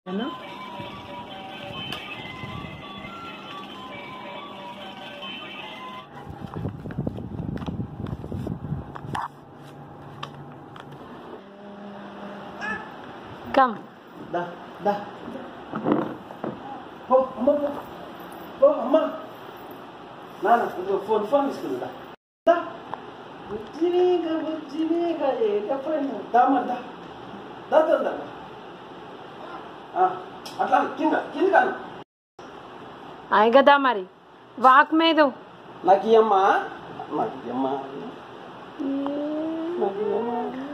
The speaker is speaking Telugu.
Come. Da. Oh, Amma. Nana, phone is good. Da. Bujiniga, friend. Da. అట్లా కింద అయి కదా మరి వాక్ మీద నాకు ఇయ్యమ్మా